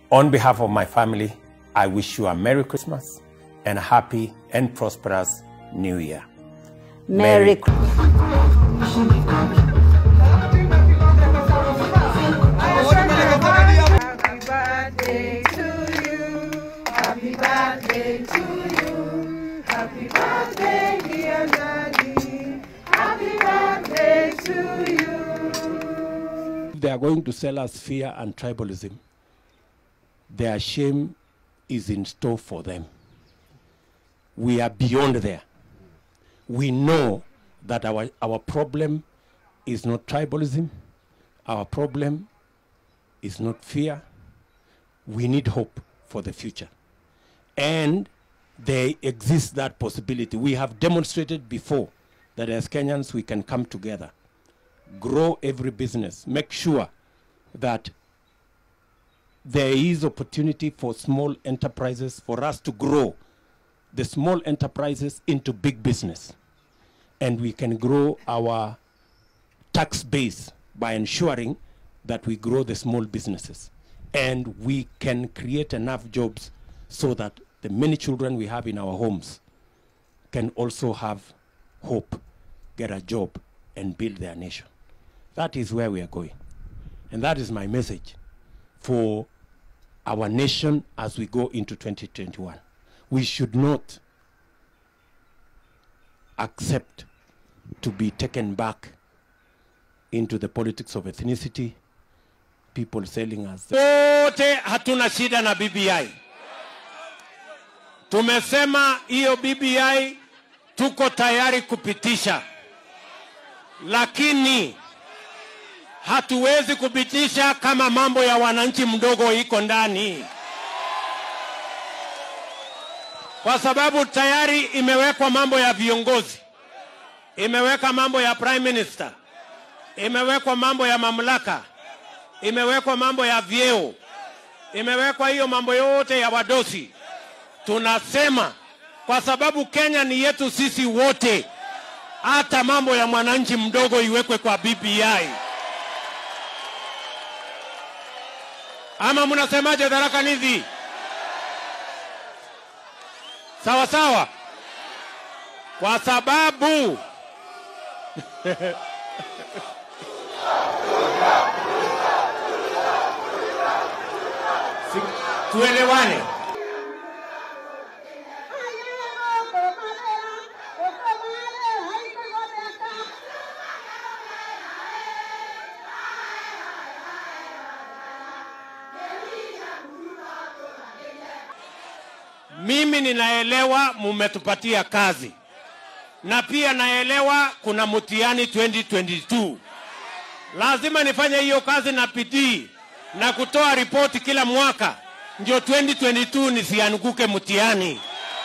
On behalf of my family, I wish you a Merry Christmas and a happy and prosperous New Year. Merry birthday to you. Happy birthday to you. Happy birthday, dear Daddy. Happy birthday to you. They are going to sell us fear and tribalism. Their shame is in store for them. We are beyond there. We know that our problem is not tribalism. Our problem is not fear. We need hope for the future. And there exists that possibility. We have demonstrated before that as Kenyans we can come together, grow every business, make sure that there is opportunity for small enterprises for us to grow the small enterprises into big business. And we can grow our tax base by ensuring that we grow the small businesses. And we can create enough jobs so that the many children we have in our homes can also have hope, get a job, and build their nation. That is where we are going. And that is my message for our nation as we go into 2021. We should not accept to be taken back into the politics of ethnicity, people selling us. Wote hatuna shida na BBI. Tumesema hiyo BBI tuko tayari kupitisha. Lakini hatuwezi kupitisha kama mambo ya wananchi mdogo iko ndani. Kwa sababu tayari imewekwa mambo ya viongozi. Imeweka mambo ya Prime Minister. Imewekwa mambo ya mamlaka. Imewekwa mambo ya vyeo. Imewekwa hiyo mambo yote ya wadosi. Tunasema kwa sababu Kenya ni yetu sisi wote, hata mambo ya mwananchi mdogo iwekwe kwa BBI. Ama mnasemaje Tharaka Nithi? Sawa sawa. Kwa sababu tuelewane. Mimi ninaelewa mumetupatia kazi. Na pia naelewa kuna mtihani 2022. Lazima nifanye hiyo kazi na bidii na kutoa ripoti kila mwaka. Ndio 2022 nisianguke mtihani.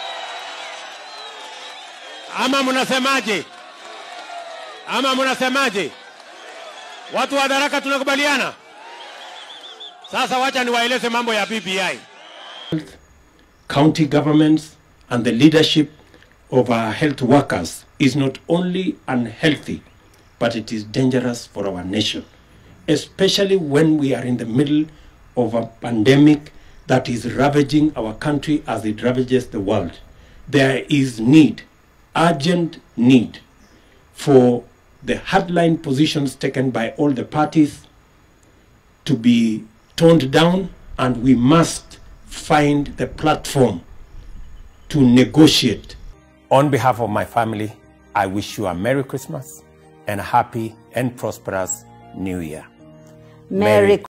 Ama mnasemaje? Ama mnasemaje? Watu wa Tharaka tunakubaliana? Sasa wacha niwaeleze mambo ya BBI. County governments and the leadership of our health workers is not only unhealthy, but it is dangerous for our nation, especially when we are in the middle of a pandemic that is ravaging our country as it ravages the world. There is need, urgent need, for the hardline positions taken by all the parties to be toned down, and we must find the platform to negotiate. On behalf of my family, I wish you a Merry Christmas and a happy and prosperous New Year. Merry